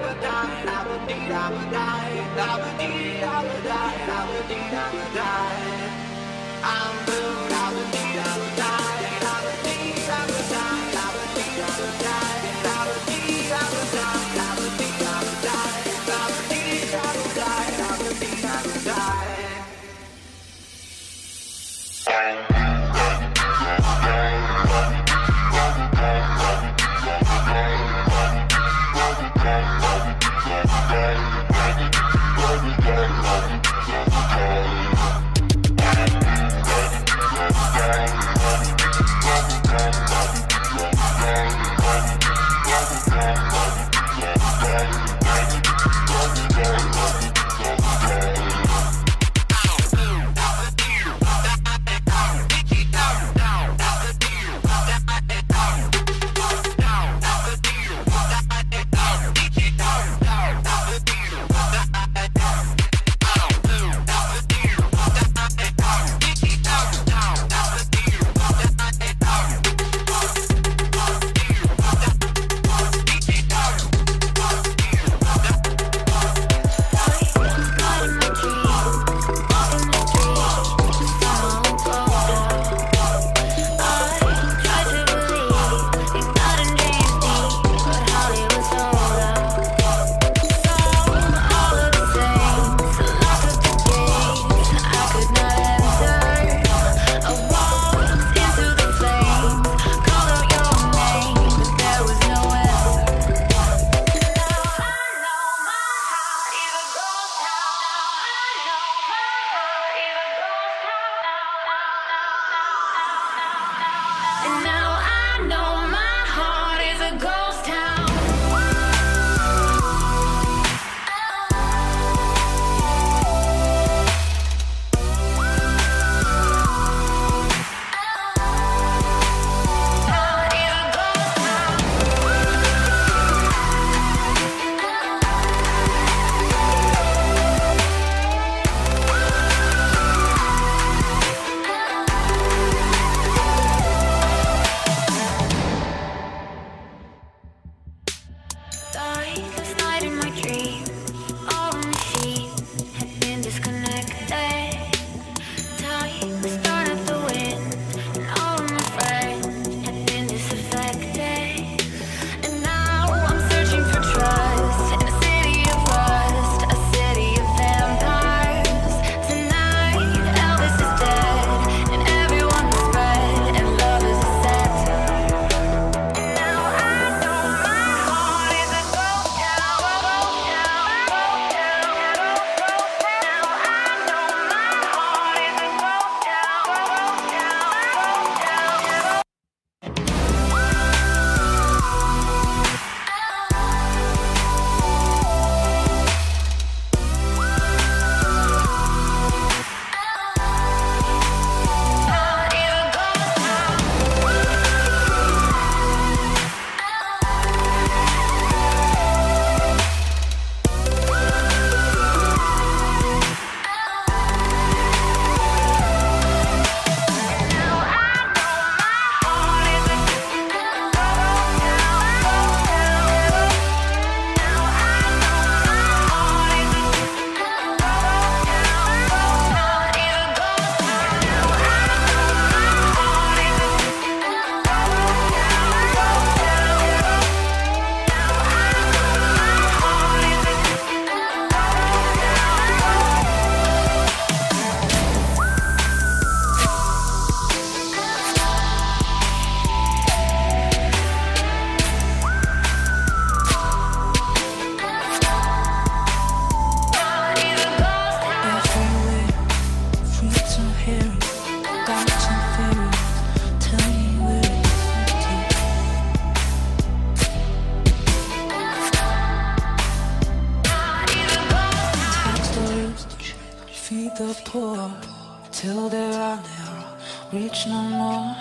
the poor till they are narrow, reach no more.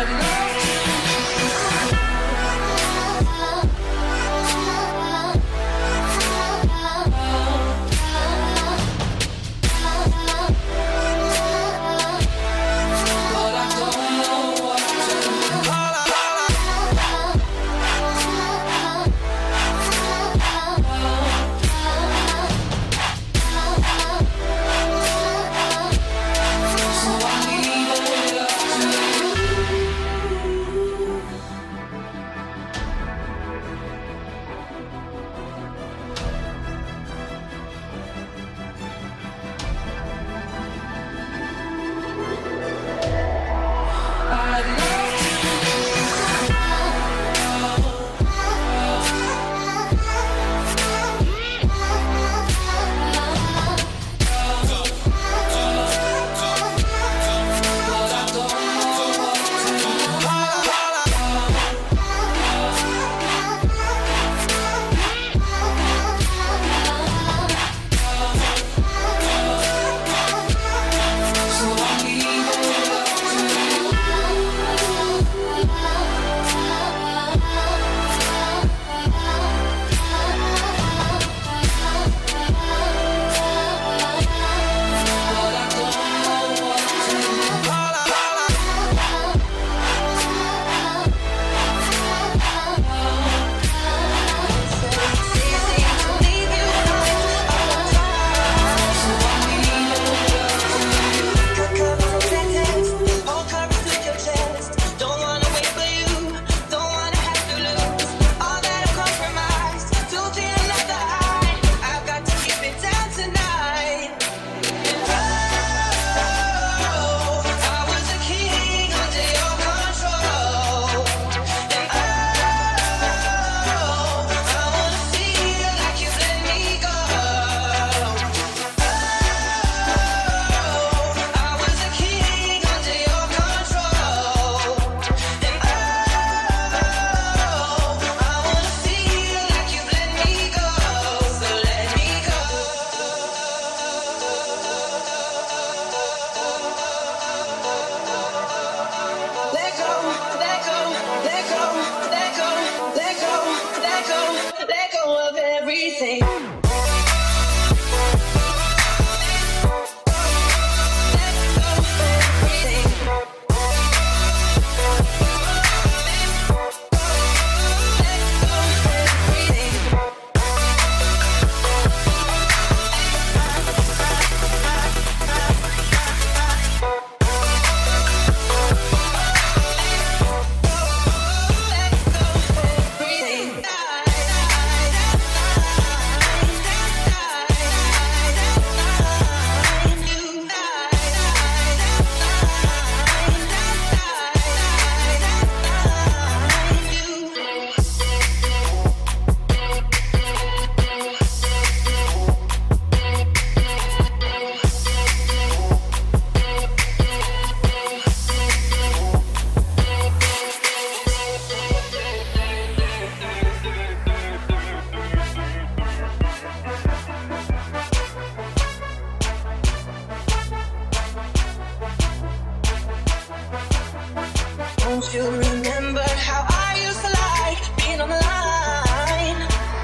Don't you remember how I used to like being on the line?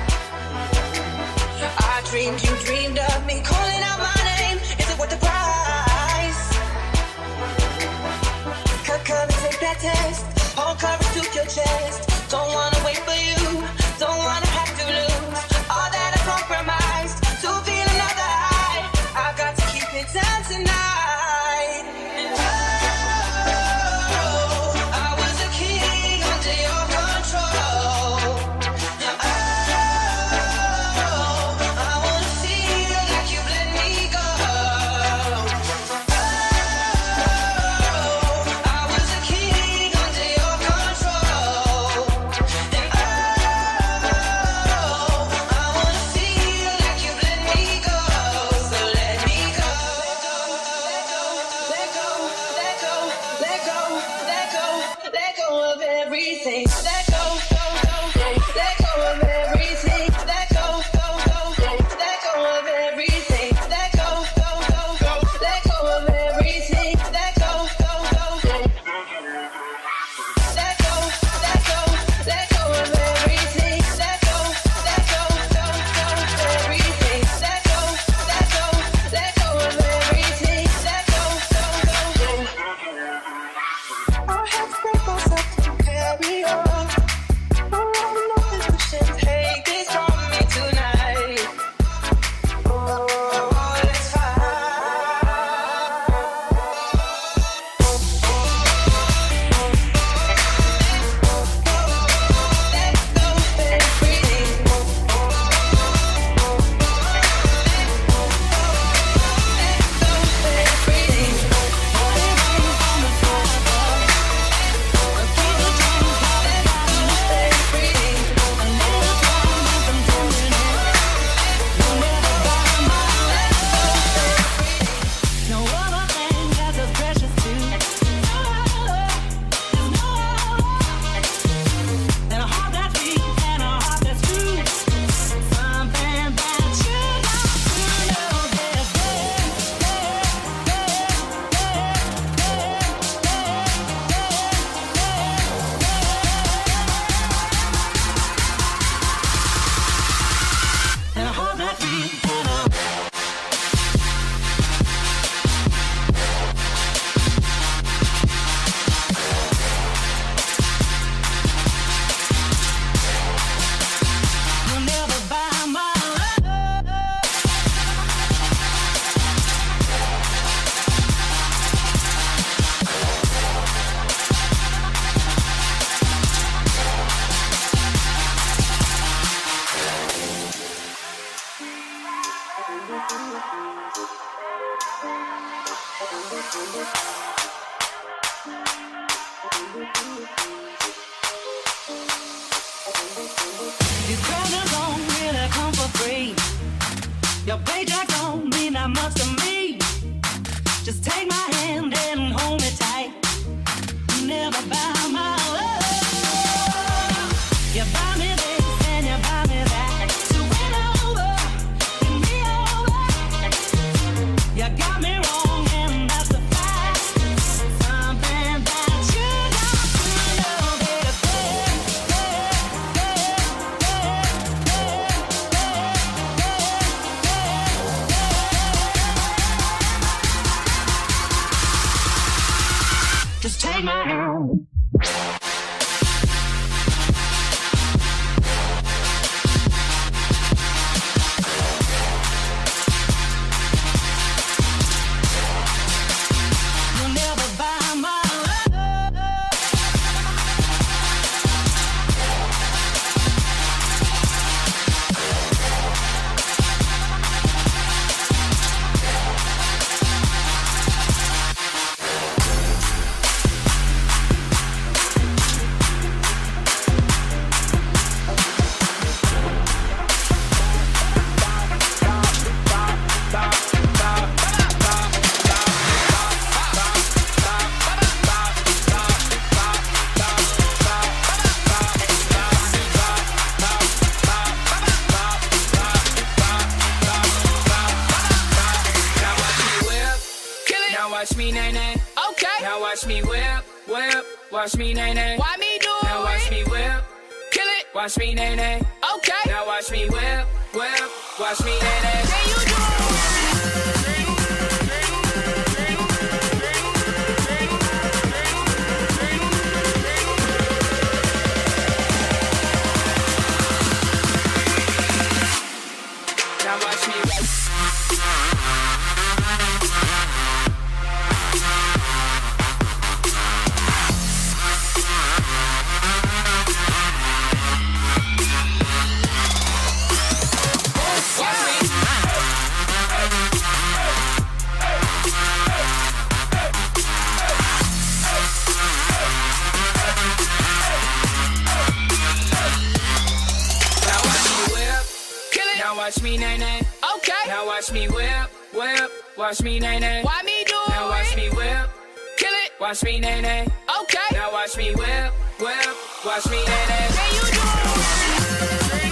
I dreamed you dreamed of me calling out my name. Is it worth the price? Come and take that test. Hold courage to your chest. Don't wanna wait for you. Don't wanna have to lose all that I compromised to feel another high. I've got to keep it down tonight. I have to break myself to carry on. Oh, nothing pushing, take this from me tonight. Oh, let's fight. These presents don't really come for free. Your paycheck don't mean that much to me. Just take my hand and hold me tight. Never buy my love. You buy me this and you buy me that. To win over, win me over. You got me wrong and that's a fact. Something that you got to know, baby. Just take my hand. You'll never buy my love. Watch me nay nay. Okay. Now watch me whip, whip. Watch me nay nay. Why me do it? Now watch me whip. Kill it. Watch me nay nay. Okay. Now watch me whip, whip. Watch me nay nay. Can you do it? Now watch me whip. Watch me nay nay. Okay. Now watch me whip, whip. Watch me nay nay. Why me do it? Now watch me whip. Kill it. Watch me nay nay. Okay. Now watch me whip, whip. Watch me nay nay. Can you do it?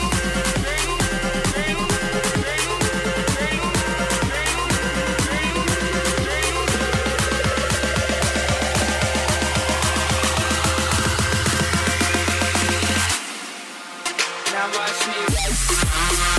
Now watch me whip.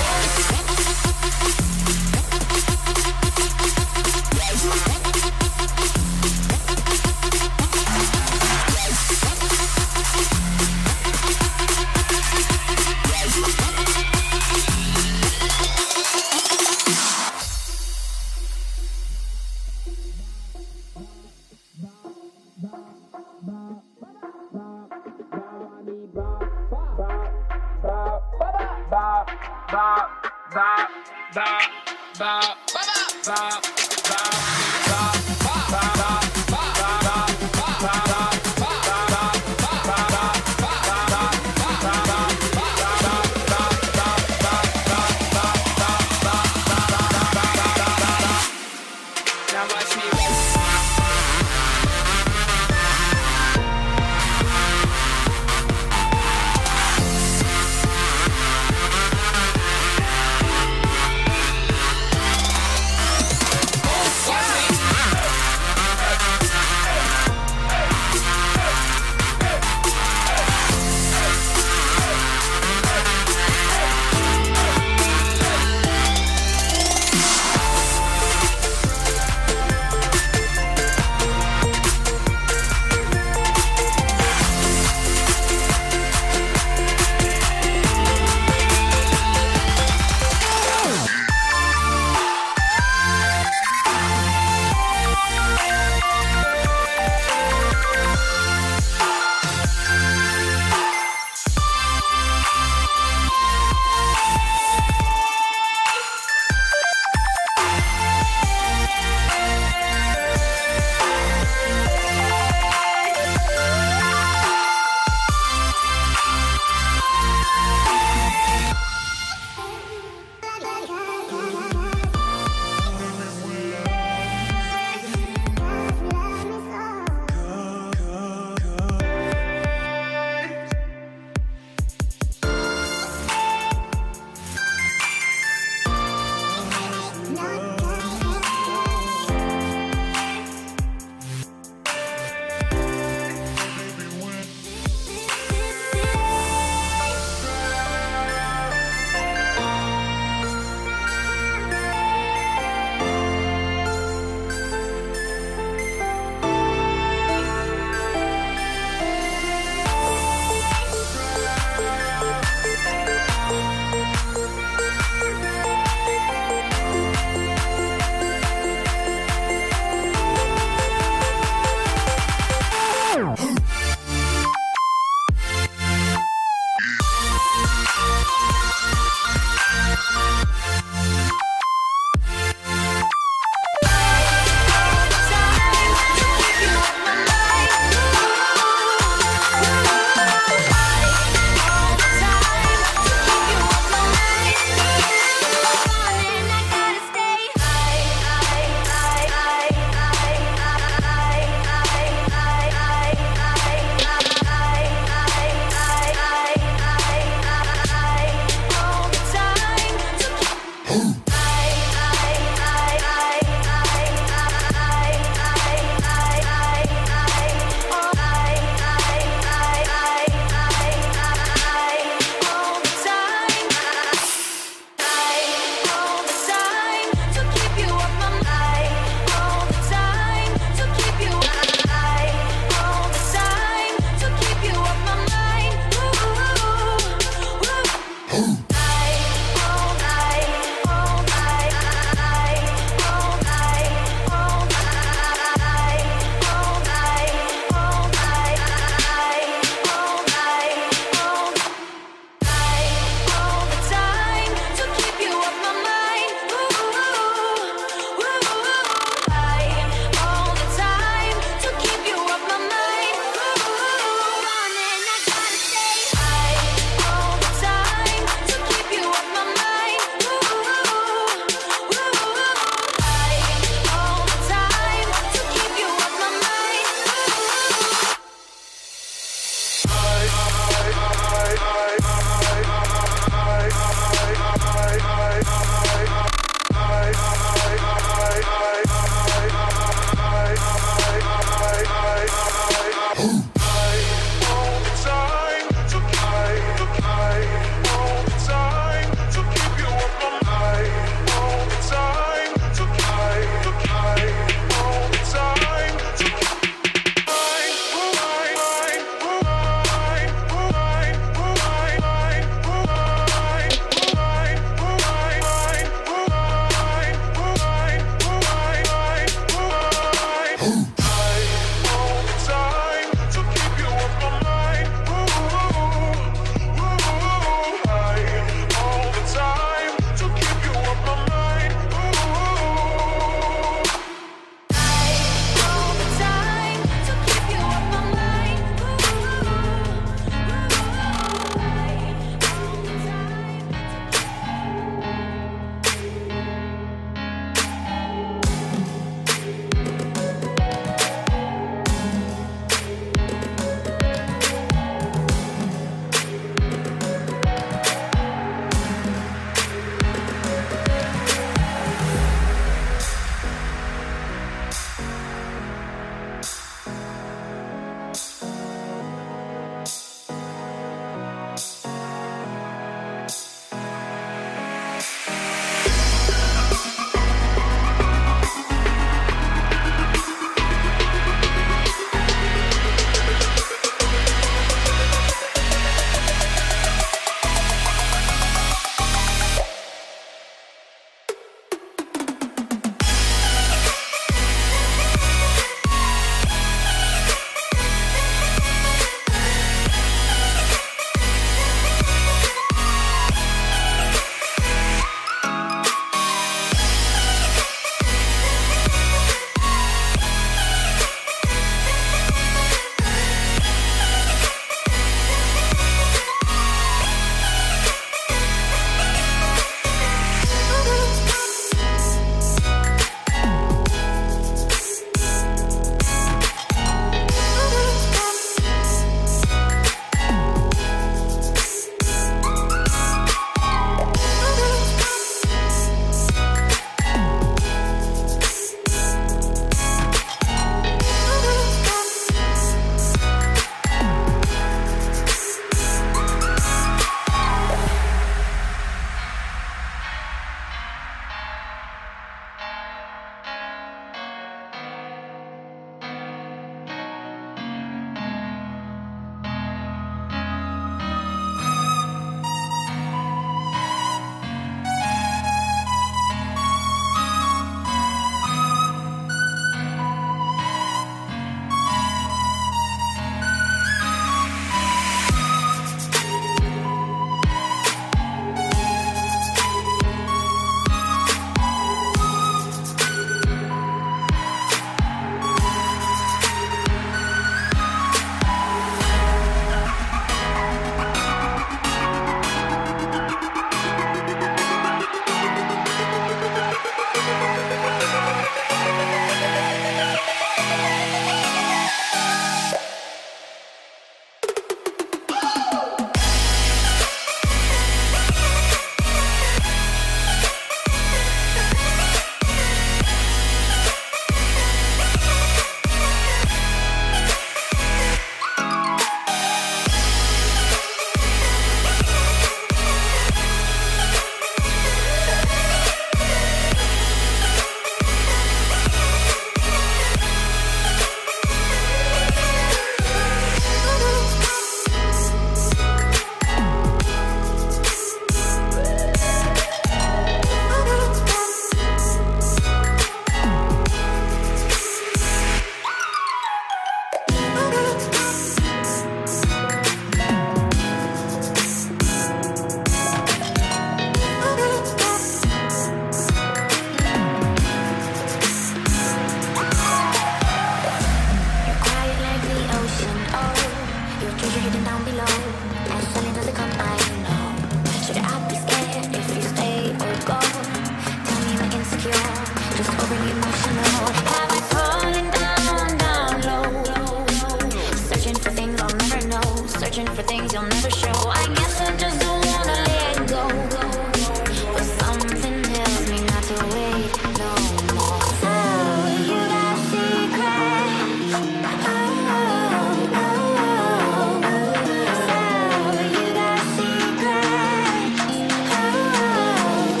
searching for things you'll never show. I guess I just don't wanna let go, but something tells me not to wait no more. So you got secrets. Oh, oh, oh. So you got secrets. Oh, oh,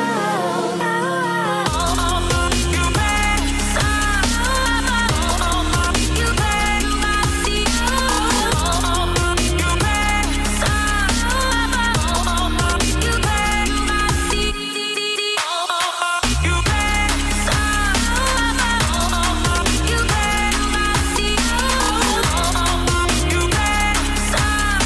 oh. You bet. So you bet I see. You bet. So you bet I see. You bet. So you bet I see. You bet. So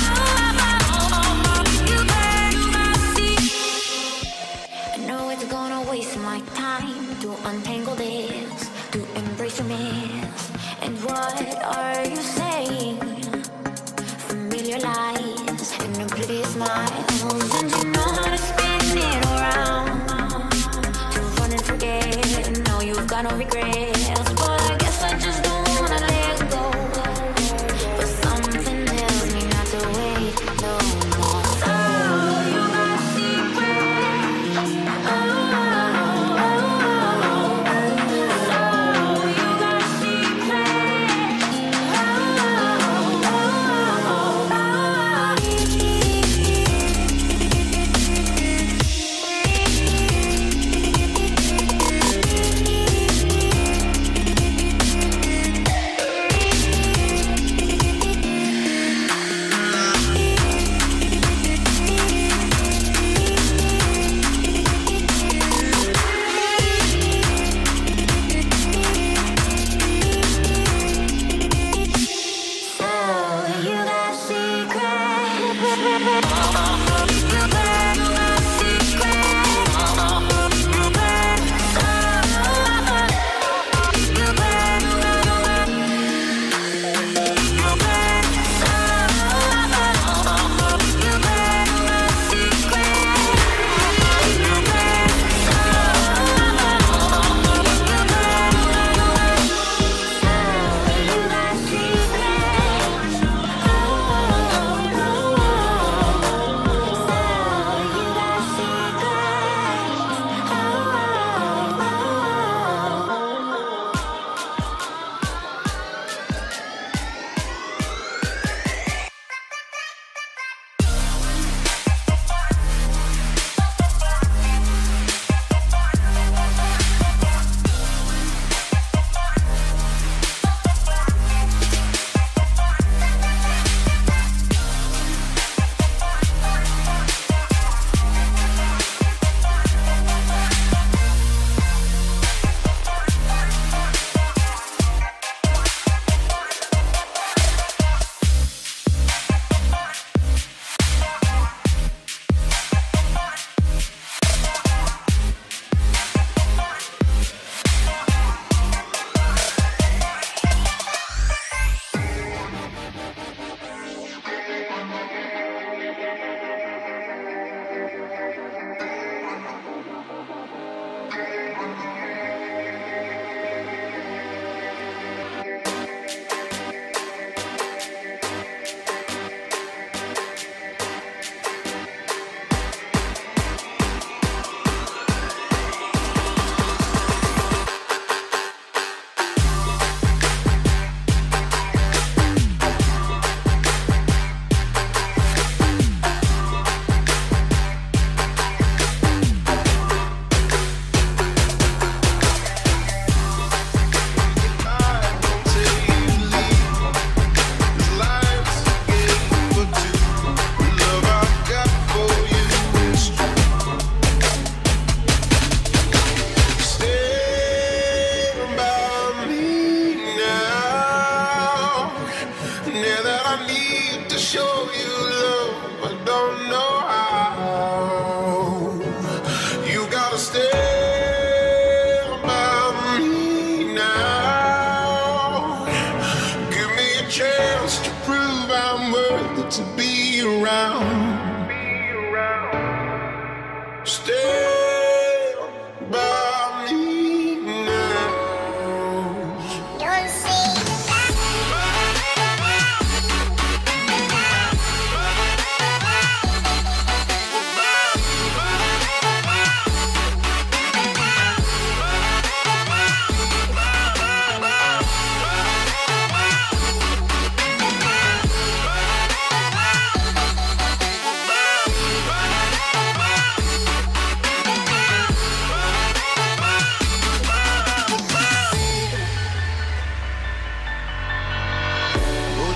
you bet I see. I know it's gonna waste my time to untangle this, to embrace your mess. And what are you saying? Familiar lies and a pretty smiles, and you know how to spin it around, to run and forget. No, you've got no regrets, but I guess I just don't wanna let go. But something tells me not to wait no more. So you got secrets. Oh, oh, oh. So you got secrets. Oh, oh,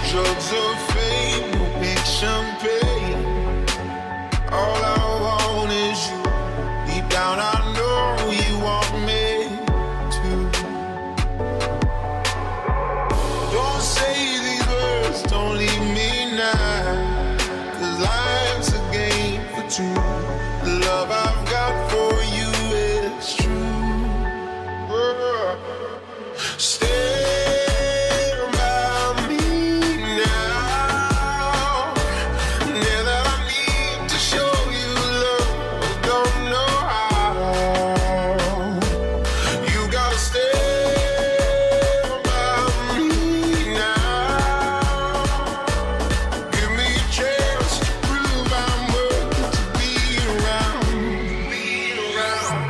drugs of fame will make champagne. All I want is you. Deep down I know you want me to. Don't say these words, don't leave me now, 'cause life's a game for two. The love I've got for you is true. Stand by me now. Now that I need to show you love, don't know how. You gotta stand by me now. Give me a chance to prove I'm worth to be around. Be around.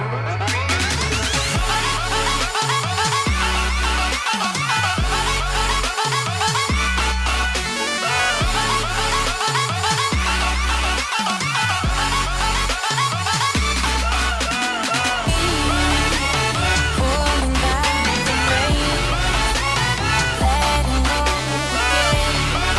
Pulling back the rain, letting go again.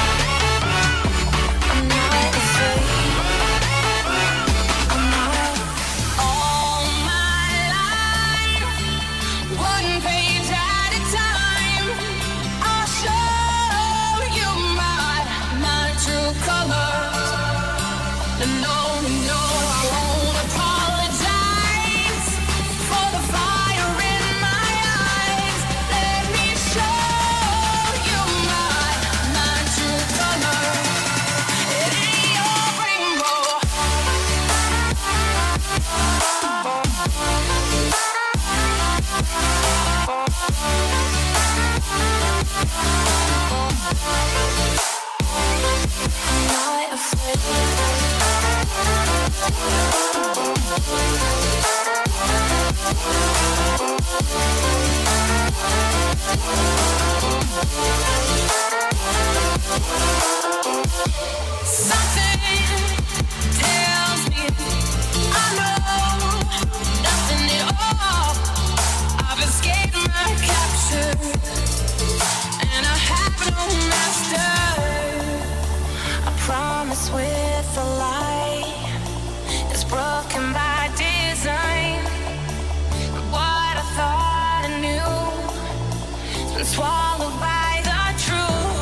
I'm not afraid. I'm not. All my life, one page at a time, I'll show you my true colors. No, no, I won't apologize for the fire in my eyes. Let me show you my true colors. It ain't your rainbow. I'm not Something tells me I know nothing at all. I've escaped my capture, and I have no master. I promise with the light is broken by design. What I thought I knew has been swallowed by the truth.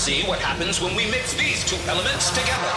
see what happens when we mix these two elements together.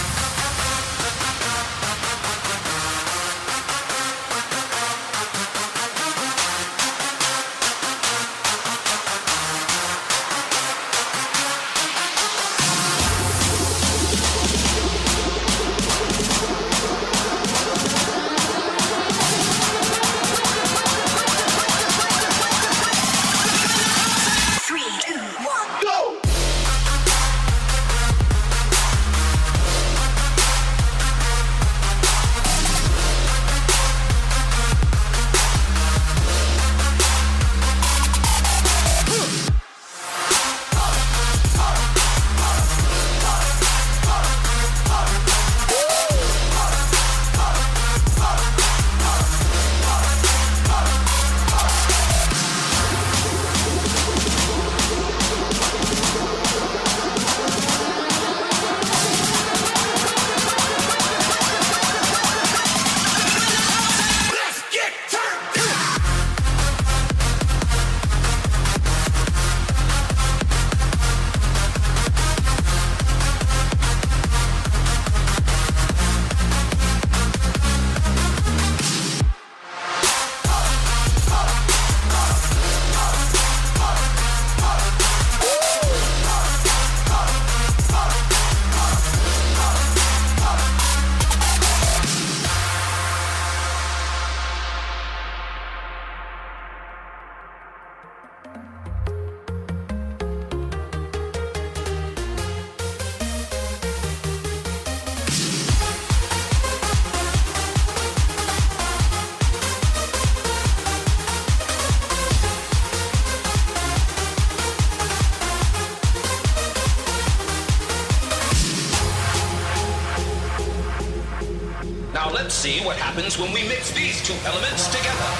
Now let's see what happens when we mix these two elements together.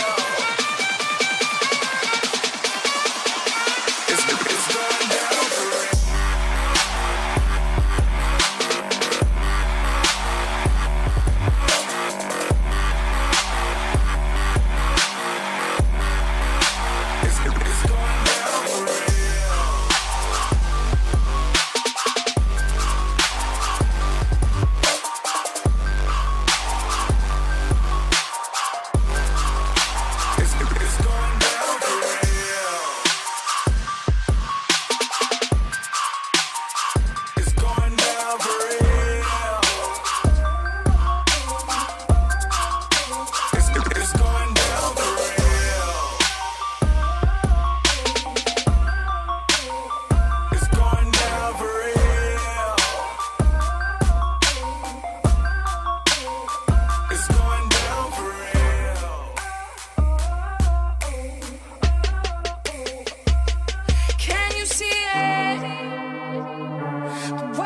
It's going down for real.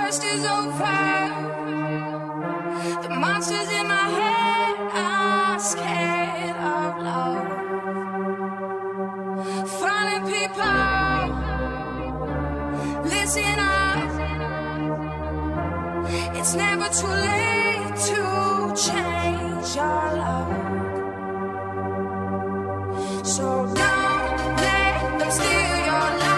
worst is over. The monsters in my head are scared of love. Funny people, listen up. It's never too late to change your love. So don't let them steal your life.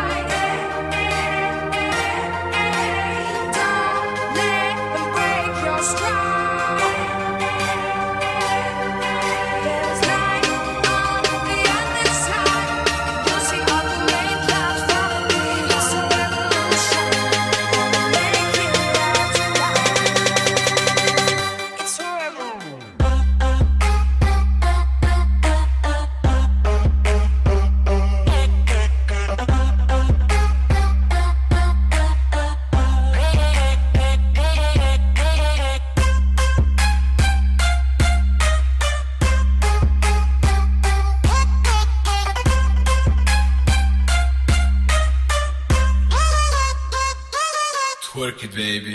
Don't let them break your stride. There's light on the other side. You'll see all the rain clouds following. It's a revolution. Gonna make it all tonight. It's a revolution. Twerk it, baby.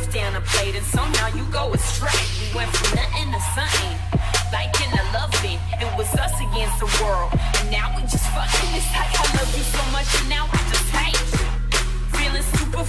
down a plate and somehow you go astray. We went from nothing to something, like in a loving. It was us against the world, and now we just fucking. It's like I love you so much and now I just hate you. Feeling super